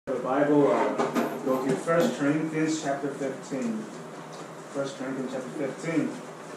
The Bible, go to 1 Corinthians chapter 15. 1 Corinthians chapter 15.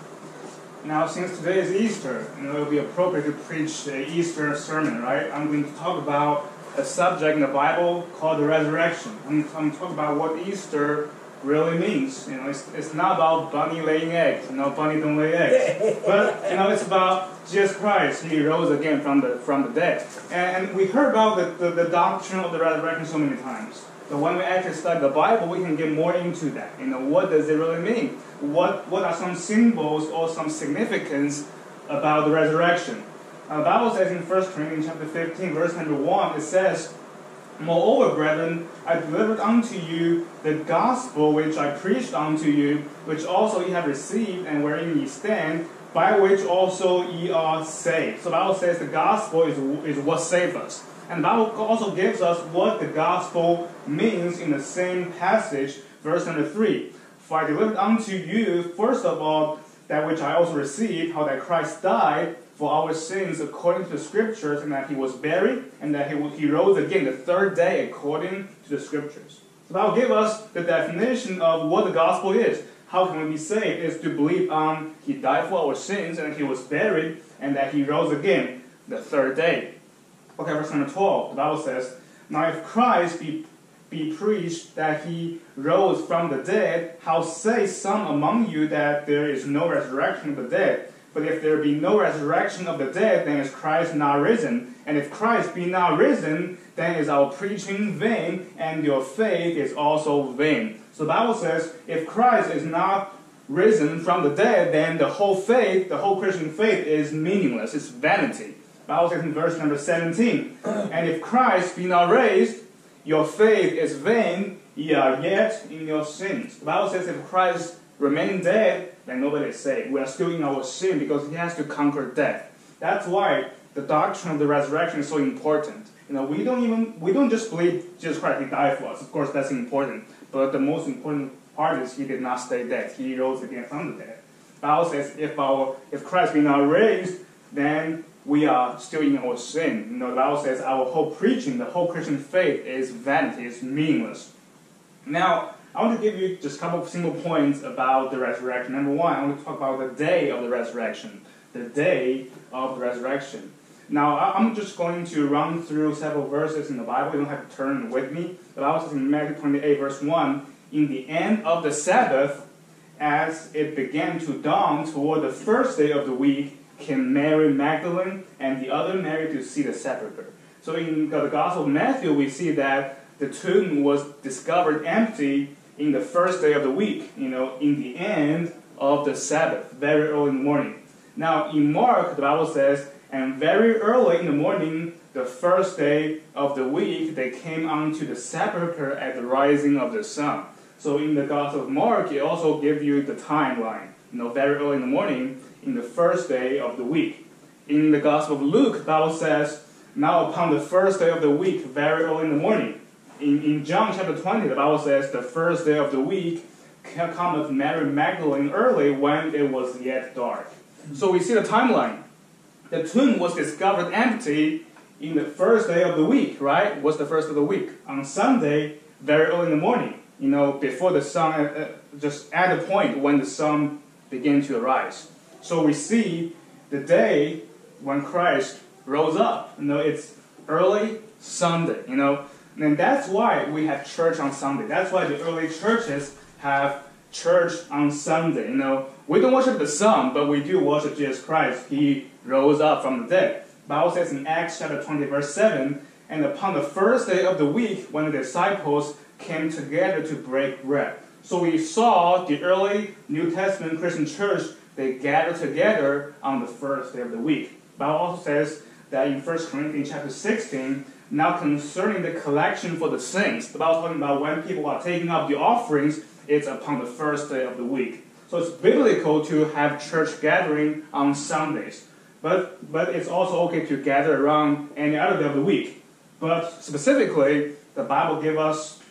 Now, since today is Easter, it will be appropriate to preach an Easter sermon, right? I'm going to talk about a subject in the Bible called the resurrection. I'm talking about what Easter really means. It's not about bunny laying eggs. Bunny don't lay eggs. But it's about Jesus Christ. He rose again from the dead. And we heard about the doctrine of the resurrection so many times. So when we actually study the Bible, we can get more into that. What does it really mean? What are some symbols or some significance about the resurrection? The Bible says in 1 Corinthians chapter 15, verse number 1, it says, "Moreover, brethren, I delivered unto you the gospel which I preached unto you, which also ye have received, and wherein ye stand, by which also ye are saved." So the Bible says the gospel is what saved us. And the Bible also gives us what the gospel means in the same passage, verse number 3. "For I delivered unto you, first of all, that which I also received, how that Christ died for our sins according to the Scriptures, and that he was buried, and that he rose again the third day according to the Scriptures." So that will give us the definition of what the gospel is. How can we be saved? Is to believe he died for our sins, and he was buried, and that he rose again the third day. Okay, verse number 12, the Bible says, "Now if Christ be preached that he rose from the dead, how say some among you that there is no resurrection of the dead? But if there be no resurrection of the dead, then is Christ not risen? And if Christ be not risen, then is our preaching vain, and your faith is also vain." So the Bible says, if Christ is not risen from the dead, then the whole faith, the whole Christian faith is meaningless. It's vanity. The Bible says in verse number 17, "And if Christ be not raised, your faith is vain, ye are yet in your sins." The Bible says if Christ remains dead, then nobody is saved. We are still in our sin because he has to conquer death. That's why the doctrine of the resurrection is so important. We don't just believe Jesus Christ, he died for us. Of course, that's important. But the most important part is he did not stay dead. He rose again from the dead. The Bible says if Christ be not raised, then we are still in our sin. The Bible says our whole preaching, the whole Christian faith is vanity, is meaningless. Now, I want to give you just a couple of single points about the resurrection. Number one, I want to talk about the day of the resurrection. The day of the resurrection. Now, I'm just going to run through several verses in the Bible. You don't have to turn with me. The Bible says in Matthew 28, verse 1, "In the end of the Sabbath, as it began to dawn toward the first day of the week, came Mary Magdalene and the other Mary to see the sepulchre." So in the Gospel of Matthew, we see that the tomb was discovered empty in the first day of the week, in the end of the Sabbath, very early in the morning. Now, in Mark, the Bible says, "And very early in the morning, the first day of the week, they came unto the sepulchre at the rising of the sun." So in the Gospel of Mark, it also gives you the timeline, very early in the morning, in the first day of the week. In the Gospel of Luke, the Bible says, "Now upon the first day of the week, very early in the morning." In John chapter 20, the Bible says, "The first day of the week cometh Mary Magdalene early when it was yet dark." So we see the timeline. The tomb was discovered empty in the first day of the week, right? What's the first of the week? On Sunday, very early in the morning, before the sun, just at the point when the sun began to arise. So we see the day when Christ rose up. It's early Sunday, And that's why we have church on Sunday. That's why the early churches have church on Sunday. We don't worship the sun, but we do worship Jesus Christ. He rose up from the dead. The Bible says in Acts chapter 20, verse 7, "And upon the first day of the week, when the disciples came together to break bread." So we saw the early New Testament Christian church, they gathered together on the first day of the week. The Bible also says that in 1 Corinthians chapter 16, "Now concerning the collection for the saints," the Bible is talking about when people are taking up the offerings, it's upon the first day of the week. So it's biblical to have church gathering on Sundays. But it's also okay to gather around any other day of the week. But specifically, the Bible give us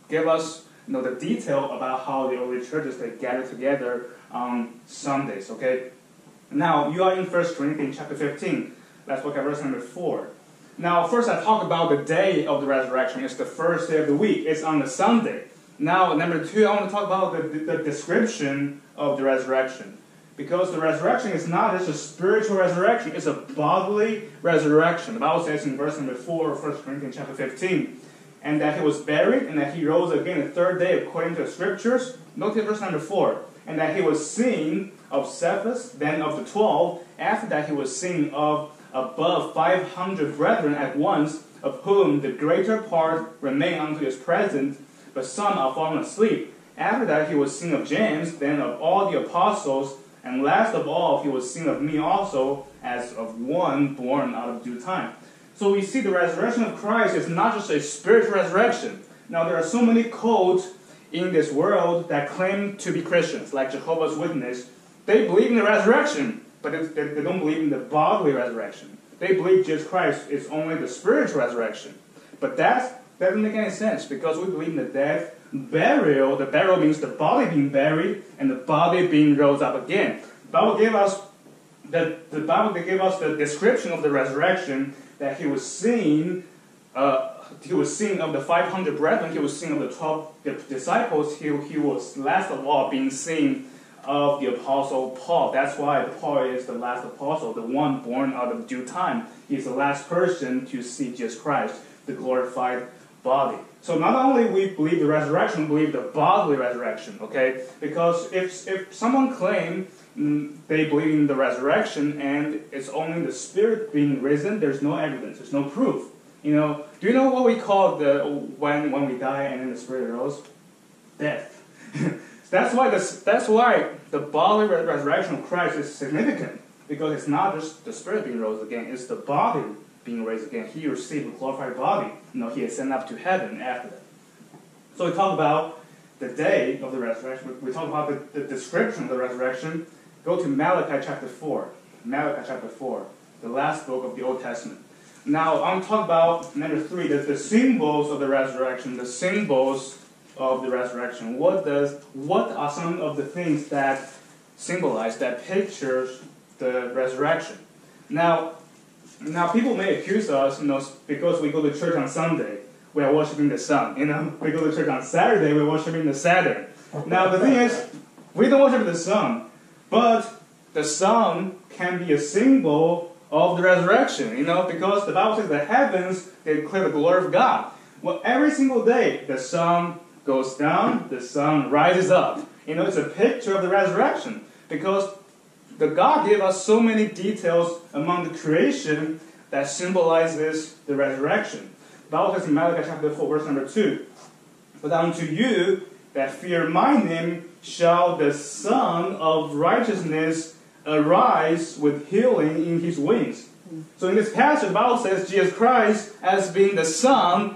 the detail about how the early churches, they gather together on Sundays, okay? Now, you are in 1 Corinthians chapter 15. Let's look at verse number 4. Now, first I talk about the day of the resurrection. It's the first day of the week. It's on the Sunday. Now, number two, I want to talk about the description of the resurrection. Because the resurrection is not just a spiritual resurrection, it's a bodily resurrection. The Bible says in verse number 4 of 1 Corinthians chapter 15, and that he was buried, and that he rose again the third day according to the Scriptures. Notice verse number 4, and that he was seen of Sabbaths, then of the 12. After that he was seen of above 500 brethren at once, of whom the greater part remain unto his present, but some are fallen asleep. After that he was seen of James, then of all the apostles, and last of all he was seen of me also, as of one born out of due time. So we see the resurrection of Christ is not just a spiritual resurrection. Now there are so many cults in this world that claim to be Christians, like Jehovah's Witness. They believe in the resurrection, but they don't believe in the bodily resurrection. They believe Jesus Christ is only the spiritual resurrection. But that doesn't make any sense, because we believe in the death, burial. The burial means the body being buried and the body being rose up again. The Bible gave us the description of the resurrection, that he was seen. He was seen of the 500 brethren. He was seen of the 12 disciples. He was last of all being seen of the apostle Paul. That's why Paul is the last apostle, the one born out of due time. He's the last person to see Jesus Christ, the glorified body. So not only we believe the resurrection, we believe the bodily resurrection, okay? Because if someone claims they believe in the resurrection and it's only the spirit being risen, there's no evidence, there's no proof. You know, do you know what we call when we die and then the spirit rose? Death. That's why the bodily resurrection of Christ is significant, because it's not just the spirit being rose again, it's the body being raised again. He received a glorified body. You know, he is sent up to heaven after that. So we talk about the day of the resurrection. We talk about the description of the resurrection. Go to Malachi chapter 4. Malachi chapter 4, the last book of the Old Testament. Now, I'm talking about number 3, the symbols of the resurrection. The symbols of the resurrection. What are some of the things that symbolize, that pictures the resurrection? Now people may accuse us, because we go to church on Sunday, we are worshiping the sun. We go to church on Saturday, we're worshiping the Saturn. Now the thing is, we don't worship the sun, but the sun can be a symbol of the resurrection. Because the Bible says the heavens declare the glory of God. Well, every single day the sun goes down, the sun rises up. It's a picture of the resurrection, because the God gave us so many details among the creation that symbolizes the resurrection. The Bible says in Malachi chapter 4, verse number 2, but unto you that fear my name shall the Son of righteousness arise with healing in his wings. So in this passage, the Bible says Jesus Christ as being the Son,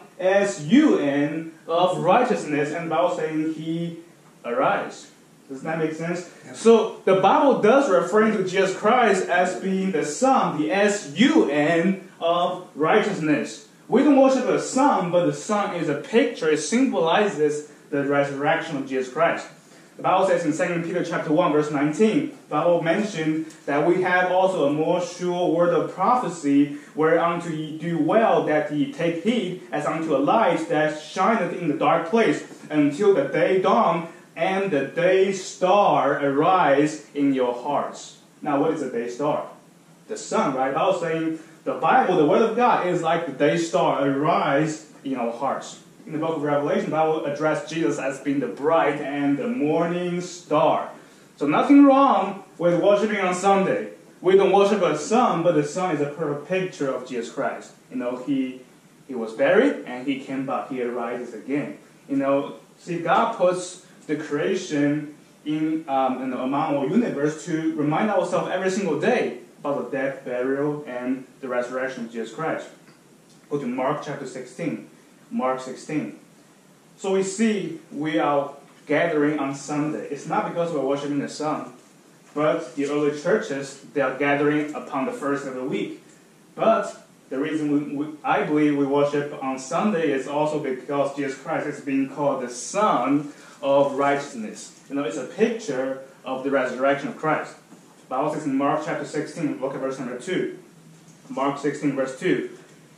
S-U-N, of righteousness, and the Bible saying he arise. Does that make sense? Yeah. So the Bible does refer to Jesus Christ as being the Son, the S-U-N of righteousness. We don't worship the Son, but the Son is a picture. It symbolizes the resurrection of Jesus Christ. The Bible says in 2 Peter chapter 1, verse 19, the Bible mentioned that we have also a more sure word of prophecy, whereunto ye do well that ye take heed, as unto a light that shineth in the dark place, until the day dawn, and the day star arise in your hearts. Now, what is a day star? The sun, right? I was saying the Bible, the Word of God, is like the day star arise in our hearts. In the book of Revelation, the Bible addressed Jesus as being the bright and the morning star. So nothing wrong with worshiping on Sunday. We don't worship a sun, but the sun is a perfect picture of Jesus Christ. He was buried and he came back. He arises again. See, God puts the creation in among our universe to remind ourselves every single day about the death, burial, and the resurrection of Jesus Christ. Go to Mark chapter 16. Mark 16. So we see we are gathering on Sunday. It's not because we're worshiping the sun, but the early churches, they are gathering upon the first of the week. But the reason I believe we worship on Sunday is also because Jesus Christ is being called the Son of righteousness. It's a picture of the resurrection of Christ. The Bible says in Mark chapter 16, look at verse number 2. Mark 16, verse 2.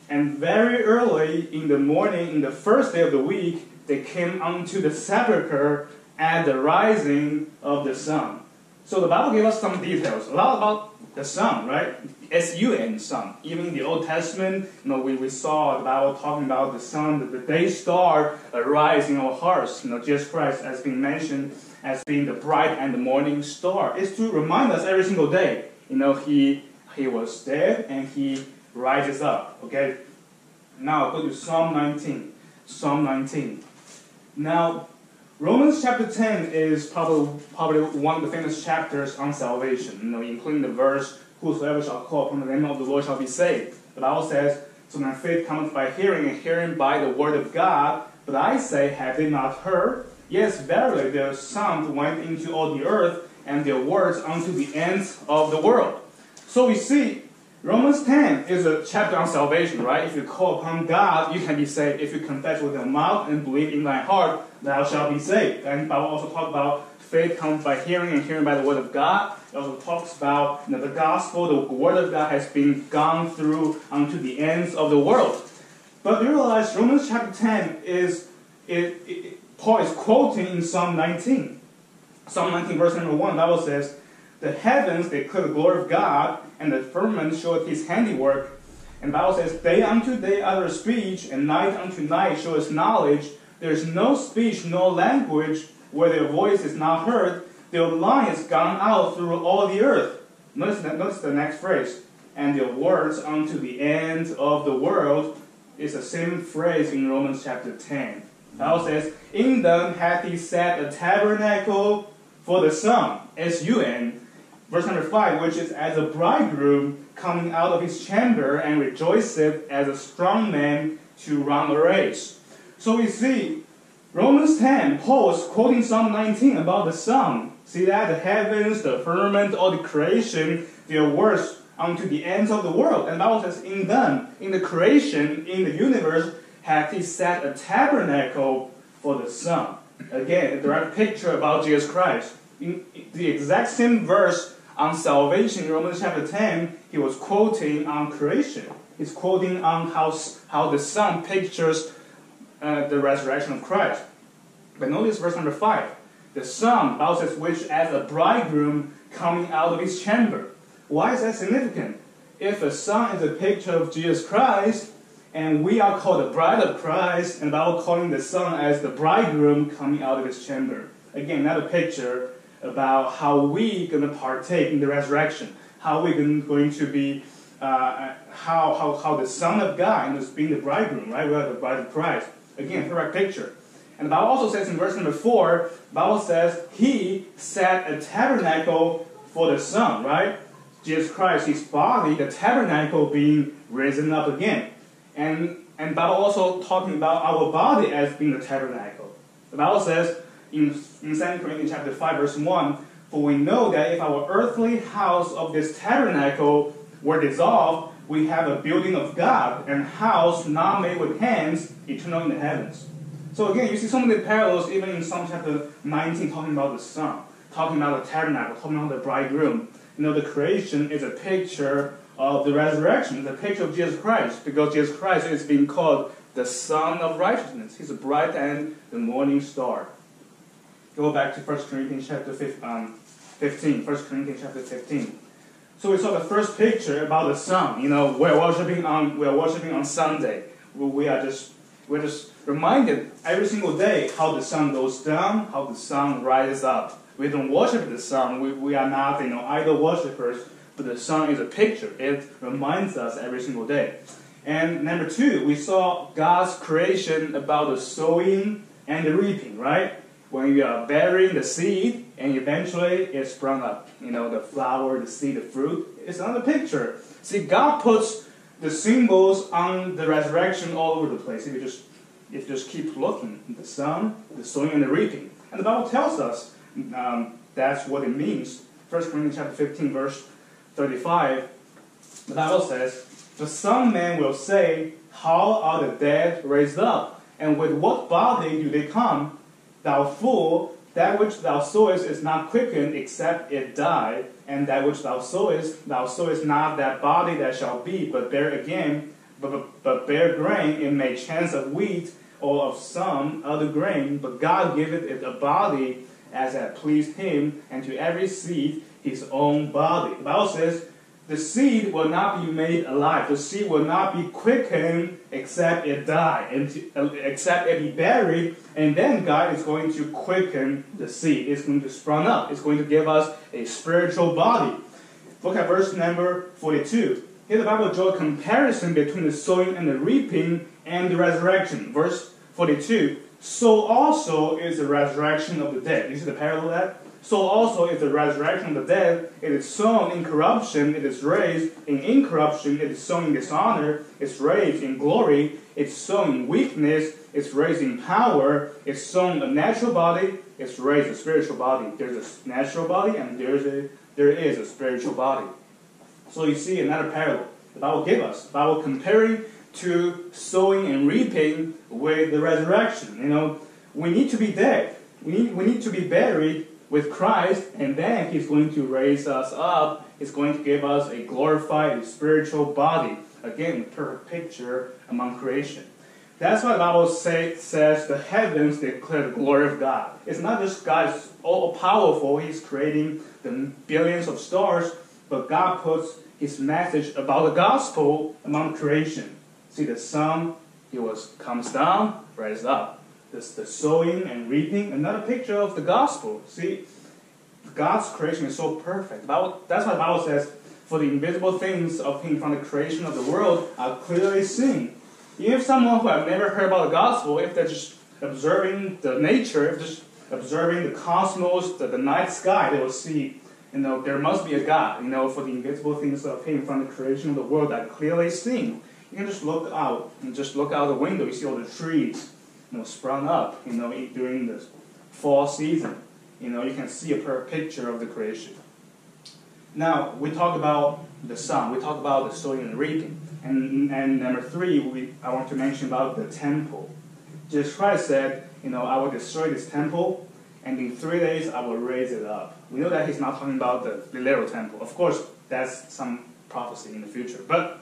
And very early in the morning, in the first day of the week, they came unto the sepulchre at the rising of the sun. So the Bible gave us some details, a lot about the sun, right? S-U-N, sun. Even in the Old Testament, we saw the Bible talking about the sun, the day star arising in our hearts. Jesus Christ has been mentioned as being the bright and the morning star. It's to remind us every single day, he was dead and he rises up. Okay. Now go to Psalm 19. Psalm 19. Now, Romans chapter 10 is probably one of the famous chapters on salvation, including the verse, whosoever shall call upon the name of the Lord shall be saved. The Bible says, so then faith cometh by hearing, and hearing by the word of God. But I say, have they not heard? Yes, verily, their sound went into all the earth, and their words unto the ends of the world. So we see, Romans 10 is a chapter on salvation, right? If you call upon God, you can be saved. If you confess with your mouth and believe in thy heart, thou shalt be saved. And the Bible also talks about faith comes by hearing, and hearing by the word of God. It also talks about the gospel, the word of God has been gone through unto the ends of the world. But you realize Romans chapter 10 Paul is quoting in Psalm 19. Psalm 19 verse number 1, the Bible says, the heavens declare the glory of God, and the firmament showeth his handiwork. And the Bible says, day unto day utter speech, and night unto night showeth knowledge. There is no speech, no language, where their voice is not heard. Their line is gone out through all the earth. Notice the next phrase. And their words unto the end of the world is the same phrase in Romans chapter 10. The Bible says, in them hath he set a tabernacle for the sun, S-U-N. Verse number 5, which is as a bridegroom coming out of his chamber, and rejoiceth as a strong man to run a race. So we see, Romans 10, Paul is quoting Psalm 19 about the sun. See that? The heavens, the firmament, all the creation, their words unto the ends of the world. And the Bible says, in them, in the creation, in the universe, hath he set a tabernacle for the sun. Again, a direct picture about Jesus Christ. In the exact same verse on salvation in Romans chapter 10, he was quoting on creation. He's quoting on how the sun pictures the resurrection of Christ. But notice verse number 5. The sun, the Bible says, which as a bridegroom coming out of his chamber. Why is that significant? If the sun is a picture of Jesus Christ, and we are called the bride of Christ, and the Bible calling the sun as the bridegroom coming out of his chamber. Again, another picture about how we going to partake in the resurrection, how we're going to be, how the Son of God is being the bridegroom, right? We are the bride of Christ. Again, correct picture. And the Bible also says in verse number 4, the Bible says, he set a tabernacle for the Son, right? Jesus Christ, his body, the tabernacle being risen up again. And the Bible also talking about our body as being the tabernacle. The Bible says, in 2 Corinthians chapter 5, verse 1, for we know that if our earthly house of this tabernacle were dissolved, we have a building of God, and house not made with hands, eternal in the heavens. So again, you see so many parallels even in Psalm chapter 19 talking about the sun, talking about the tabernacle, talking about the bridegroom. The creation is a picture of the resurrection, the picture of Jesus Christ, because Jesus Christ is being called the Son of Righteousness. He's the bright and the morning star. Go back to 1 Corinthians chapter 15. 1 Corinthians chapter 15. So we saw the first picture about the sun. We're worshiping on Sunday. We're just reminded every single day how the sun goes down, how the sun rises up. We don't worship the sun. We are not idol worshippers. But the sun is a picture. It reminds us every single day. And number 2, we saw God's creation about the sowing and the reaping, right? When you are burying the seed, and eventually it sprung up. The flower, the seed, the fruit. It's another picture. See, God puts the symbols on the resurrection all over the place. If you just keep looking, the sun, the sowing, and the reaping. And the Bible tells us that's what it means. 1 Corinthians chapter 15, verse 35, the Bible says, the Son man will say, how are the dead raised up? And with what body do they come? Thou fool, that which thou sowest is not quickened, except it die. And that which thou sowest not that body that shall be, but bear again but bear grain, it may chance of wheat or of some other grain, but God giveth it a body as hath pleased him, and to every seed his own body. The Bible says, the seed will not be made alive. The seed will not be quickened except it die, except it be buried, and then God is going to quicken the seed. It's going to sprout up. It's going to give us a spiritual body. Look at verse number 42. Here the Bible draws a comparison between the sowing and the reaping and the resurrection. Verse 42. So also is the resurrection of the dead. You see the parallel of that? So also is the resurrection of the dead. It is sown in corruption, it is raised in incorruption. It is sown in dishonor, it's raised in glory. It's sown in weakness, it's raised in power. It's sown a natural body, it's raised a spiritual body. There's a natural body and there is a spiritual body. So you see another parallel the Bible gives us. The Bible comparing to sowing and reaping with the resurrection. You know, we need to be dead. We need to be buried with Christ, and then He's going to raise us up. He's going to give us a glorified spiritual body. Again, the perfect picture among creation. That's why the Bible says the heavens declare the glory of God. It's not just God is all powerful. He's creating the billions of stars, but God puts His message about the gospel among creation. See, the sun, comes down, rises up. The sowing and reaping, another picture of the gospel. See, God's creation is so perfect. That's why the Bible says, for the invisible things of Him from the creation of the world are clearly seen. Even if someone who have never heard about the gospel, if they're just observing the nature, if just observing the cosmos, the night sky, they will see, there must be a God, for the invisible things of Him from the creation of the world are clearly seen. You can just look out, the window, you see all the trees, sprung up, during the fall season. You can see a perfect picture of the creation. Now, we talk about the sun. We talk about the sowing and reaping. And number 3, I want to mention about the temple. Jesus Christ said, I will destroy this temple, and in 3 days I will raise it up. We know that He's not talking about the literal temple. Of course, that's some prophecy in the future. But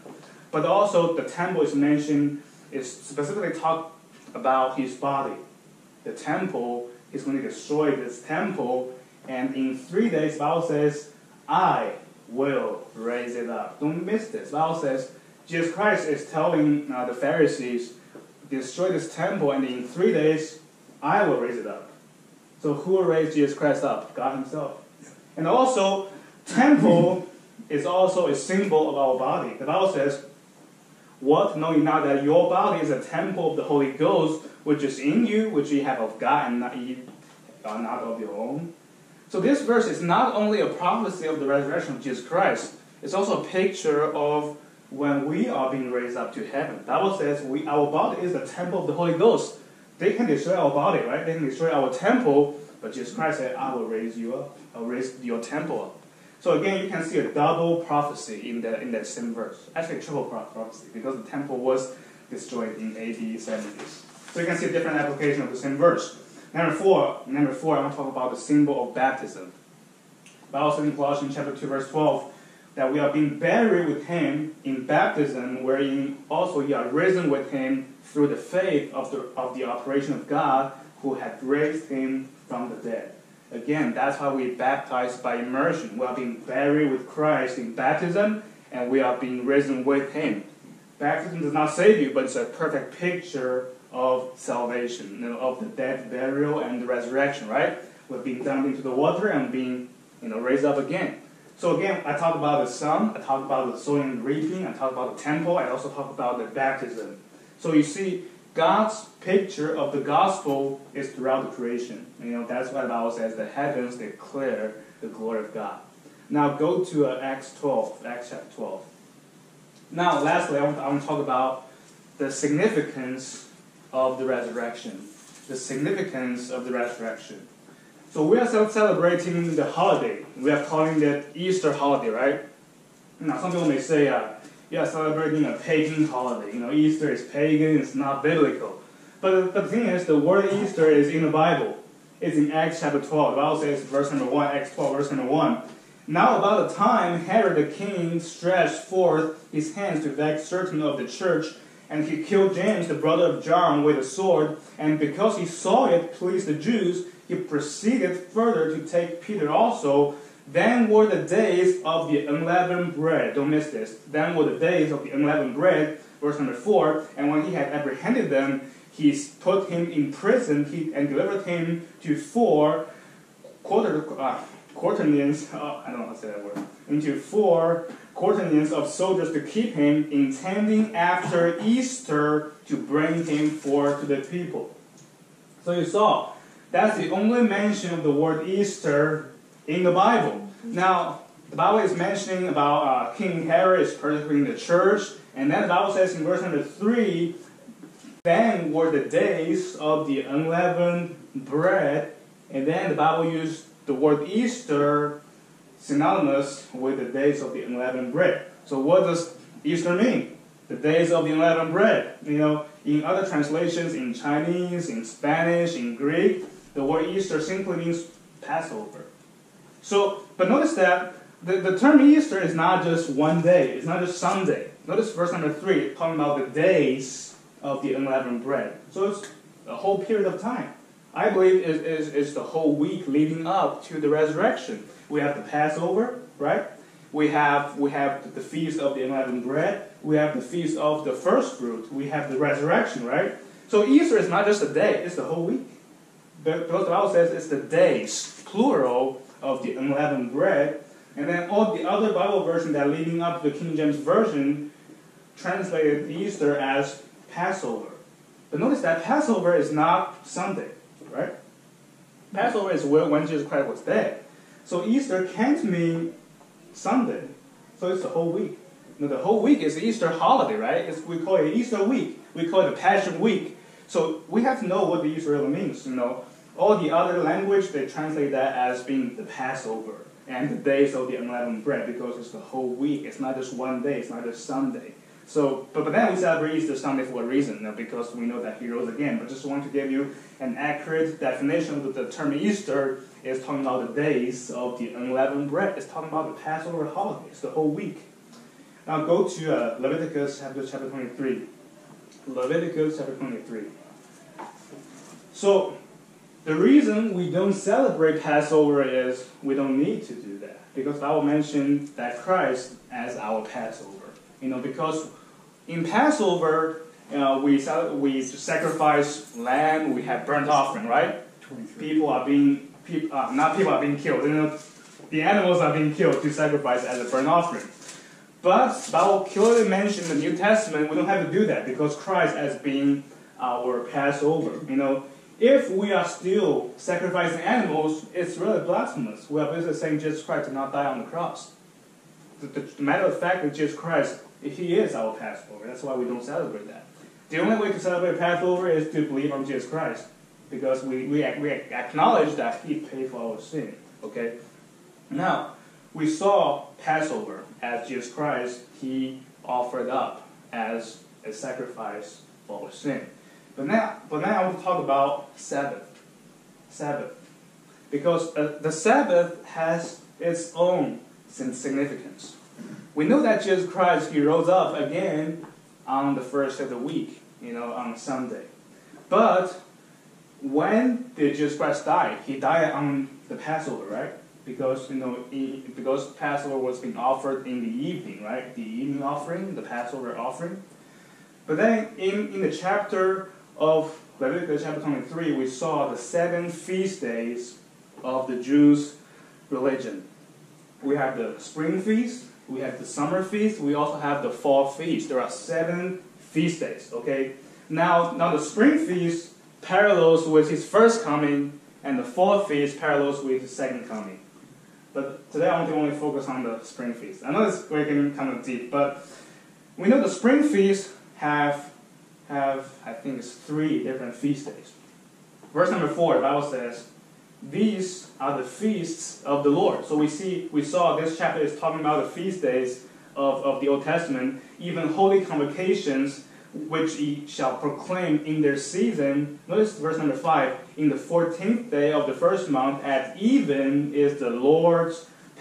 also the temple is mentioned, is specifically talk about His body. The temple, He's going to destroy this temple, and in 3 days, the Bible says, I will raise it up. Don't miss this. The Bible says, Jesus Christ is telling the Pharisees, destroy this temple, and in 3 days, I will raise it up. So who will raise Jesus Christ up? God Himself. And also, temple is also a symbol of our body. The Bible says, what? Know ye not that your body is a temple of the Holy Ghost, which is in you, which ye have of God, and not ye are not of your own? So this verse is not only a prophecy of the resurrection of Jesus Christ, it's also a picture of when we are being raised up to heaven. The Bible says our body is the temple of the Holy Ghost. They can destroy our body, right? They can destroy our temple, but Jesus Christ said, I will raise you up. I will raise your temple up. So again, you can see a double prophecy in that same verse. Actually, a triple prophecy, because the temple was destroyed in AD 70s. So you can see a different application of the same verse. Number four, I want to talk about the symbol of baptism. The Bible says in Colossians chapter 2, verse 12, that we are being buried with Him in baptism, wherein also ye are risen with Him through the faith of the operation of God, who had raised Him from the dead. Again, that's why we baptize by immersion. We are being buried with Christ in baptism, and we are being risen with Him. Baptism does not save you, but it's a perfect picture of salvation, of the death, burial, and the resurrection, right? We're being dumped into the water and being, raised up again. So again, I talk about the sun, I talk about the sowing and reaping, I talk about the temple, I also talk about the baptism. So you see, God's picture of the gospel is throughout the creation. That's why the Bible says the heavens declare the glory of God. Now go to Acts chapter 12. Now, lastly, I want to talk about the significance of the resurrection. The significance of the resurrection. So we are celebrating the holiday. We are calling it Easter holiday, right? Now, some people may say, yeah, celebrating a pagan holiday. Easter is pagan, it's not biblical. But the thing is, the word Easter is in the Bible. It's in Acts chapter 12. The Bible says, verse number 1, Acts 12, verse number 1. Now about the time Herod the king stretched forth his hands to vex certain of the church, and he killed James, the brother of John, with a sword. And because he saw it pleased the Jews, he proceeded further to take Peter also. Then were the days of the unleavened bread. Don't miss this. Then were the days of the unleavened bread. Verse number 4. And when he had apprehended them, he put him in prison and delivered him to 4 quaternions. I don't know how to say that word. Into 4 quaternions of soldiers to keep him, intending after Easter to bring him forth to the people. So you saw, that's the only mention of the word Easter in the Bible. Now, the Bible is mentioning about King Herod is persecuting the church, and then the Bible says in verse number 3, then were the days of the unleavened bread, and then the Bible used the word Easter synonymous with the days of the unleavened bread. So what does Easter mean? The days of the unleavened bread. You know, in other translations, in Chinese, in Spanish, in Greek, the word Easter simply means Passover. So, but notice that the term Easter is not just one day. It's not just Sunday. Notice verse number 3, talking about the days of the unleavened bread. So it's a whole period of time. I believe it's the whole week leading up to the resurrection. We have the Passover, right? We have the feast of the unleavened bread. We have the feast of the first fruit. We have the resurrection, right? So Easter is not just a day; it's the whole week. Because the Bible says it's the days, plural, of the unleavened bread. And then all the other Bible versions that are leading up to the King James Version translated Easter as Passover. But notice that Passover is not Sunday, right? Passover is when Jesus Christ was dead. So Easter can't mean Sunday. So it's the whole week. Now, the whole week is the Easter holiday, right? We call it Easter week. We call it the Passion Week. So we have to know what the Easter really means. You know, all the other language, they translate that as being the Passover and the days of the unleavened bread, because it's the whole week. It's not just one day. It's not just Sunday. So, but then we celebrate Easter Sunday for a reason, because we know that He rose again. But just want to give you an accurate definition of the term Easter. Is talking about the days of the unleavened bread. It's talking about the Passover holiday. It's the whole week. Now go to Leviticus chapter 23. Leviticus chapter 23. So, the reason we don't celebrate Passover is we don't need to do that. Because I will mention that Christ as our Passover. You know, because in Passover, we sacrifice lamb, we have burnt offering, right? People are being killed. You know, the animals are being killed to sacrifice as a burnt offering. But the Bible clearly mentioned in the New Testament, we don't have to do that because Christ as being our Passover. You know, if we are still sacrificing animals, it's really blasphemous. We are basically saying Jesus Christ did not die on the cross. The matter of fact that Jesus Christ, He is our Passover. That's why we don't celebrate that. The only way to celebrate Passover is to believe on Jesus Christ, because we acknowledge that He paid for our sin. Okay? Now, we saw Passover as Jesus Christ, He offered up as a sacrifice for our sin. But now I want to talk about Sabbath. Sabbath. Because the Sabbath has its own significance. We know that Jesus Christ, He rose up again on the first of the week, you know, on Sunday. But when did Jesus Christ die? He died on the Passover, right? Because, you know, because Passover was being offered in the evening, right? The evening offering, the Passover offering. But then in the chapter of Leviticus chapter 23, we saw the 7 feast days of the Jews' religion. We have the spring feast, we have the summer feast, we also have the fall feast. There are 7 feast days, okay? Now the spring feast parallels with His first coming, and the fall feast parallels with His second coming. But today I want to only focus on the spring feast. I know it's getting kind of deep, but we know the spring feast have I think it's 3 different feast days. Verse number 4, the Bible says, "These are the feasts of the Lord." So we saw this chapter is talking about the feast days of the Old Testament, even holy convocations, which ye shall proclaim in their season. Notice verse number 5. "In the 14th day of the first month at even is the Lord's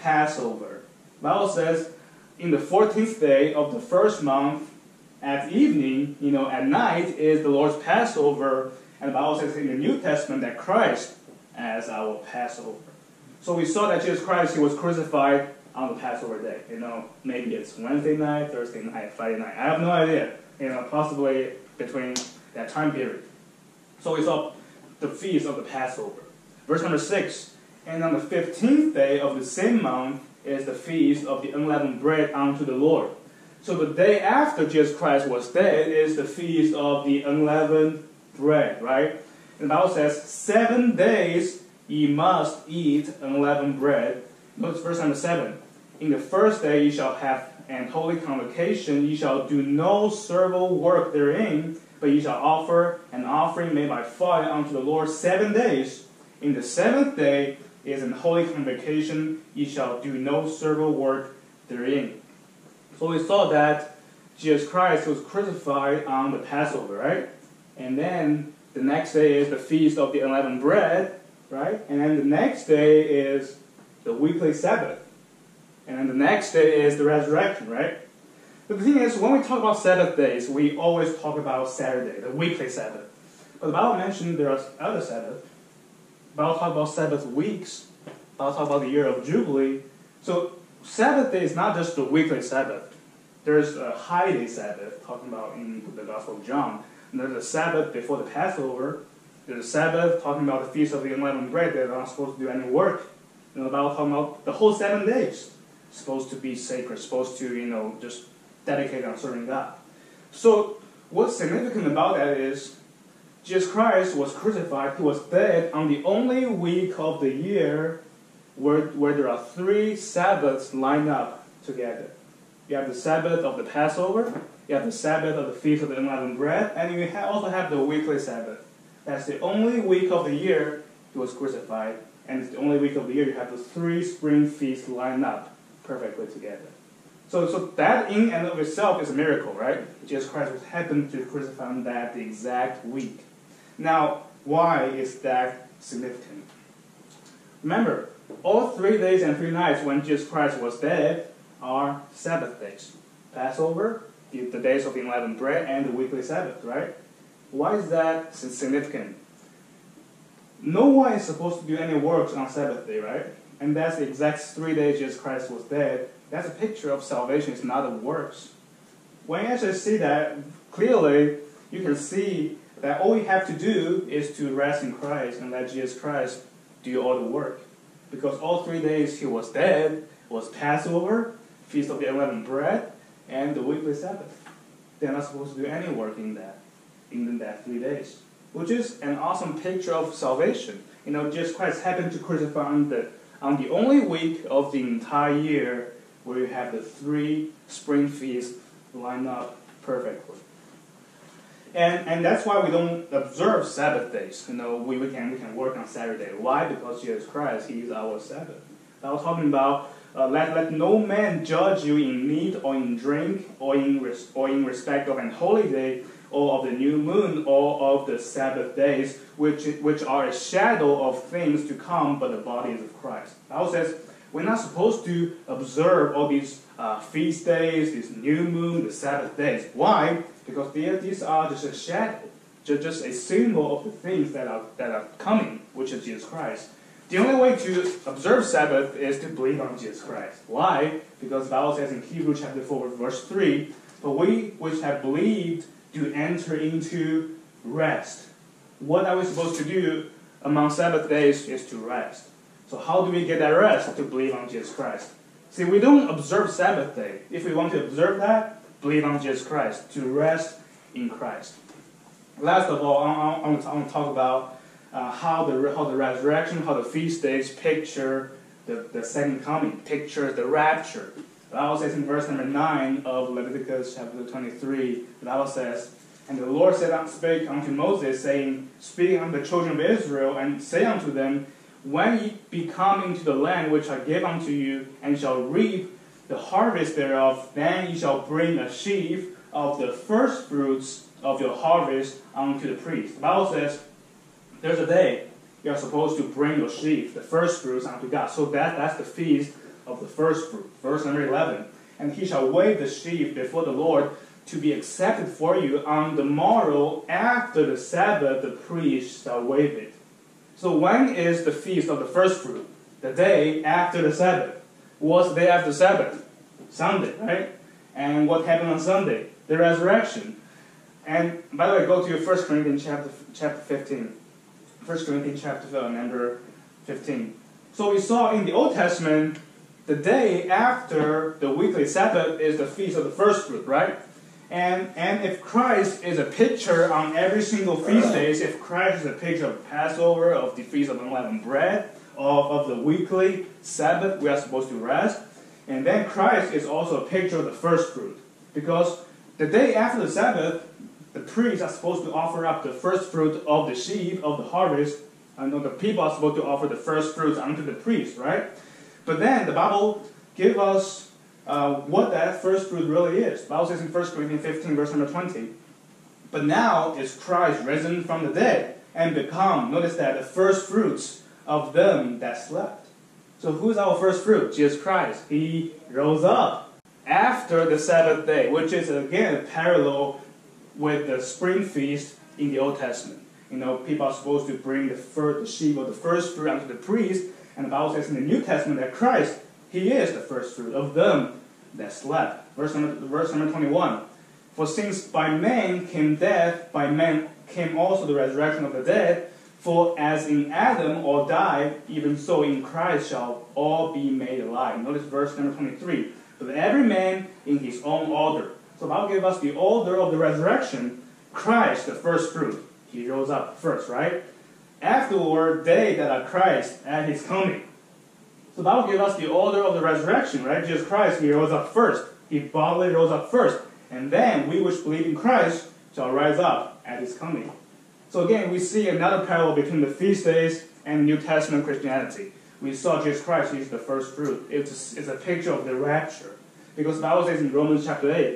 Passover. The Bible says, in the 14th day of the first month, at evening, at night, is the Lord's Passover. And the Bible says in the New Testament that Christ as our Passover. So we saw that Jesus Christ, he was crucified on the Passover day. Maybe it's Wednesday night, Thursday night, Friday night. I have no idea. Possibly between that time period. So we saw the feast of the Passover. Verse number 6, and on the 15th day of the same month is the feast of the unleavened bread unto the Lord. So the day after Jesus Christ was dead is the feast of the unleavened bread, right? And the Bible says, 7 days ye must eat unleavened bread. Notice verse number 7. In the first day ye shall have an holy convocation, ye shall do no servile work therein, but ye shall offer an offering made by fire unto the Lord 7 days. In the 7th day is an holy convocation, ye shall do no servile work therein. So we saw that Jesus Christ was crucified on the Passover, right? And then the next day is the feast of the unleavened bread, right? And then the next day is the weekly Sabbath. And then the next day is the resurrection, right? But the thing is, when we talk about Sabbath days, we always talk about Saturday, the weekly Sabbath. But the Bible mentioned there are other Sabbaths. The Bible talks about Sabbath weeks. The Bible talks about the year of Jubilee. So Sabbath day is not just the weekly Sabbath. There's a high day Sabbath, talking about in the Gospel of John. And there's a Sabbath before the Passover. There's a Sabbath talking about the Feast of the Unleavened Bread. They're not supposed to do any work. And the Bible talking about the whole 7 days. Supposed to be sacred, supposed to, just dedicate on serving God. So what's significant about that is Jesus Christ was crucified. He was dead on the only week of the year where there are 3 Sabbaths lined up together. You have the Sabbath of the Passover, you have the Sabbath of the Feast of the Unleavened Bread, and you also have the weekly Sabbath. That's the only week of the year he was crucified, and it's the only week of the year you have the 3 spring feasts lined up perfectly together. So that in and of itself is a miracle, right? Jesus Christ happened to crucify on that the exact week. Now, why is that significant? Remember, all 3 days and 3 nights when Jesus Christ was dead are Sabbath days. Passover, the days of the unleavened bread, and the weekly Sabbath, right? Why is that significant? No one is supposed to do any works on Sabbath day, right? And that's the exact 3 days Jesus Christ was dead. That's a picture of salvation. It's not of works. When you actually see that clearly, you can see that all we have to do is to rest in Christ and let Jesus Christ do all the work. Because all 3 days he was dead was Passover, Feast of the Unleavened Bread, and the weekly Sabbath. They're not supposed to do any work in that 3 days. Which is an awesome picture of salvation. Jesus Christ happened to crucify on the only week of the entire year where you have the 3 spring feasts lined up perfectly. And that's why we don't observe Sabbath days. We can work on Saturday. Why? Because Jesus Christ, he is our Sabbath. I was talking about let no man judge you in meat or in drink or in respect of an holy day or of the new moon or of the Sabbath days, which are a shadow of things to come, but the body is of Christ. The Bible says we're not supposed to observe all these feast days, this new moon, the Sabbath days. Why? Because these are just a shadow, just a symbol of the things that are coming, which is Jesus Christ. The only way to observe Sabbath is to believe on Jesus Christ. Why? Because the Bible says in Hebrews chapter 4, verse 3, but we which have believed do enter into rest. What are we supposed to do among Sabbath days is to rest. So how do we get that rest? To believe on Jesus Christ. See, we don't observe Sabbath day. If we want to observe that, believe on Jesus Christ, to rest in Christ. Last of all, I want to talk about how the resurrection, how the feast days picture the second coming, picture the rapture. The Bible says in verse number 9 of Leviticus chapter 23, the Bible says, and the Lord spake unto Moses, saying, speaking unto the children of Israel, and say unto them, when ye be come into the land which I give unto you, and shall reap the harvest thereof, then ye shall bring a sheaf of the firstfruits of your harvest unto the priest. The Bible says, there's a day you are supposed to bring your sheaf, the firstfruits, unto God. So that's the feast of the first fruit. Verse number 11. And he shall wave the sheaf before the Lord to be accepted for you. On the morrow after the Sabbath, the priest shall wave it. So when is the feast of the first fruit? The day after the Sabbath. What's the day after Sabbath? Sunday, right? And what happened on Sunday? The resurrection. And by the way, go to 1 Corinthians chapter 15. 1 Corinthians chapter number 15. So we saw in the Old Testament, the day after the weekly Sabbath is the feast of the first fruit, right? And if Christ is a picture on every single feast days, if Christ is a picture of Passover, of the feast of unleavened bread, of the weekly Sabbath, we are supposed to rest. And then Christ is also a picture of the first fruit. Because the day after the Sabbath, the priests are supposed to offer up the first fruit of the sheaf, of the harvest. And the people are supposed to offer the first fruits unto the priest, right? But then the Bible gives us what that first fruit really is. The Bible says in 1 Corinthians 15, verse number 20, but now is Christ risen from the dead and become, notice that, the first fruits of them that slept. So who is our first fruit? Jesus Christ. He rose up after the Sabbath day, which is again parallel with the spring feast in the Old Testament. People are supposed to bring the sheaf of the first fruit unto the priest, and the Bible says in the New Testament that Christ, He is the first fruit of them that slept. Verse number 21. For since by man came death, by man came also the resurrection of the dead. For as in Adam all died, even so in Christ shall all be made alive. Notice verse number 23. But every man in his own order. So the Bible gave us the order of the resurrection. Christ, the first fruit. He rose up first, right? Afterward, they that are Christ at His coming. So the Bible gave us the order of the resurrection, right? Jesus Christ, He rose up first. He bodily rose up first. And then we which believe in Christ shall rise up at His coming. So again, we see another parallel between the feast days and New Testament Christianity. We saw Jesus Christ, He's the first fruit. It's a picture of the rapture. Because the Bible says in Romans chapter 8,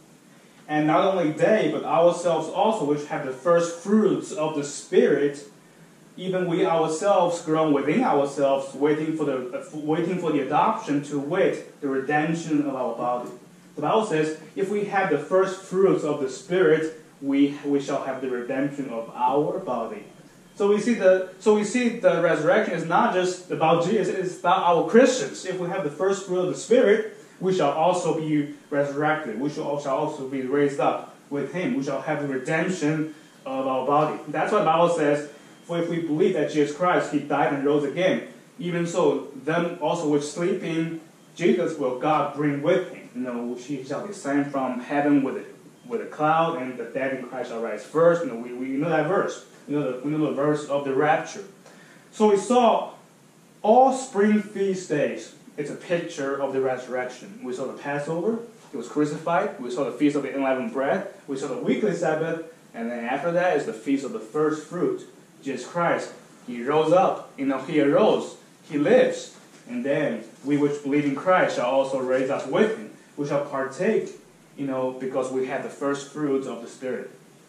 and not only they, but ourselves also, which have the first fruits of the Spirit, even we ourselves grown within ourselves, waiting for the adoption, to wait the redemption of our body. The Bible says, if we have the first fruits of the Spirit, we shall have the redemption of our body. So we see the resurrection is not just about Jesus; it's about our Christians. If we have the first fruit of the Spirit, we shall also be resurrected. We shall also be raised up with Him. We shall have the redemption of our body. That's what the Bible says. For if we believe that Jesus Christ, He died and rose again, even so, them also which sleep in Jesus will God bring with Him. He shall descend from heaven with a cloud, and the dead in Christ shall rise first. We know that verse. We know the verse of the rapture. So we saw all spring feast days. It's a picture of the resurrection. We saw the Passover. He was crucified. We saw the feast of the unleavened bread. We saw the weekly Sabbath. And then after that is the feast of the first fruit. Jesus Christ, He rose up. He arose. He lives. And then we which believe in Christ shall also raise us with Him. We shall partake, because we have the first fruits of the Spirit.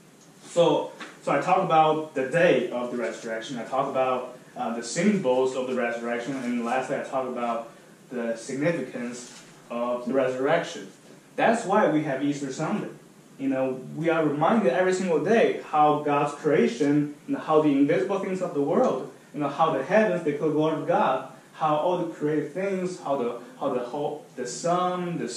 So I talk about the day of the resurrection. I talk about the symbols of the resurrection. And lastly, I talk about the significance of the resurrection. That's why we have Easter Sunday. We are reminded every single day how God's creation, how the invisible things of the world, how the heavens declare the glory of God, how all the created things, how the sun, the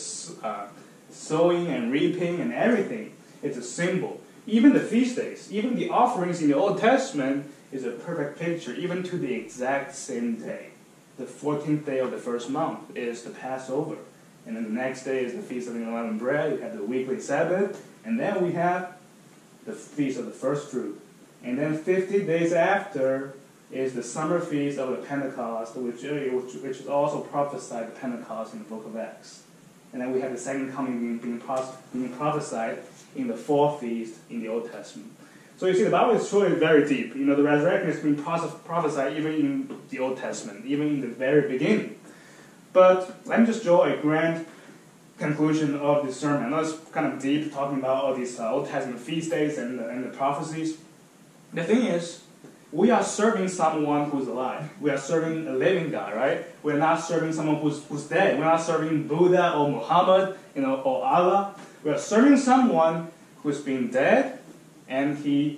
sowing and reaping and everything, it's a symbol. Even the feast days, even the offerings in the Old Testament is a perfect picture, even to the exact same day. The 14th day of the first month is the Passover. And then the next day is the Feast of the Unleavened Bread. We have the weekly Sabbath. And then we have the Feast of the First Fruit. And then 50 days after is the summer feast of the Pentecost, which is also prophesied the Pentecost in the book of Acts. And then we have the second coming being prophesied in the fourth feast in the Old Testament. So you see, the Bible is truly very deep. The resurrection is being prophesied even in the Old Testament, even in the very beginning. But let me just draw a grand conclusion of this sermon. I know it's kind of deep, talking about all these Old Testament feast days and the prophecies. The thing is, we are serving someone who's alive. We are serving a living God, right? We're not serving someone who's dead. We're not serving Buddha or Muhammad, or Allah. We are serving someone who's been dead, and he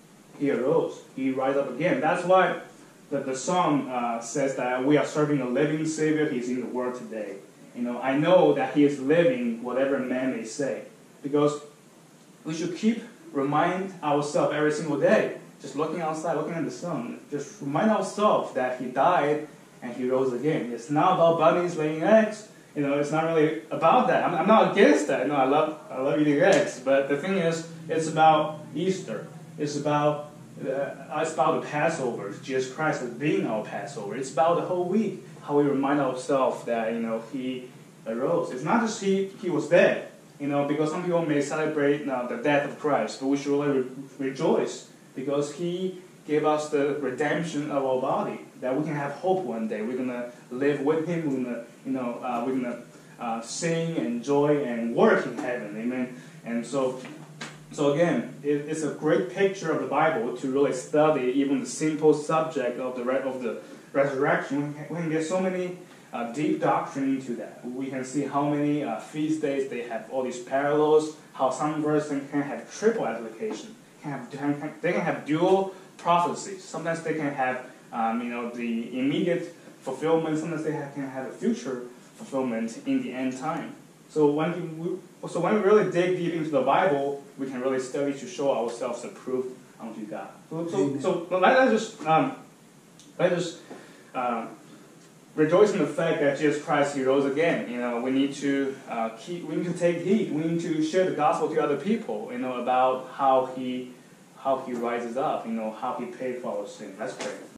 arose. He rise up again. That's why the song says that we are serving a living Savior. He's in the world today. I know that He is living, whatever man may say, because we should remind ourselves every single day, just looking outside, looking at the sun, just remind ourselves that He died and He rose again. It's not about bunnies laying eggs. It's not really about that. I'm not against that. I love eating eggs. But the thing is, it's about Easter. It's about the Passover. Jesus Christ as being our Passover. It's about the whole week, how we remind ourselves that He arose. It's not just He was dead. Because some people may celebrate the death of Christ, but we should really rejoice because He gave us the redemption of our body, that we can have hope one day. We're gonna live with Him. We're gonna sing and joy and work in heaven. Amen. And so again, it's a great picture of the Bible to really study even the simple subject of the resurrection. We can get so many deep doctrine into that. We can see how many feast days they have all these parallels, how some verses can have triple application, they can have dual prophecies. Sometimes they can have the immediate fulfillment, sometimes they can have a future fulfillment in the end time. So when we really dig deep into the Bible, we can really study to show ourselves approved unto God. So let's just rejoice in the fact that Jesus Christ, He rose again. We need to take heed. We need to share the gospel to other people. About how He rises up. How He paid for our sin. Let's pray.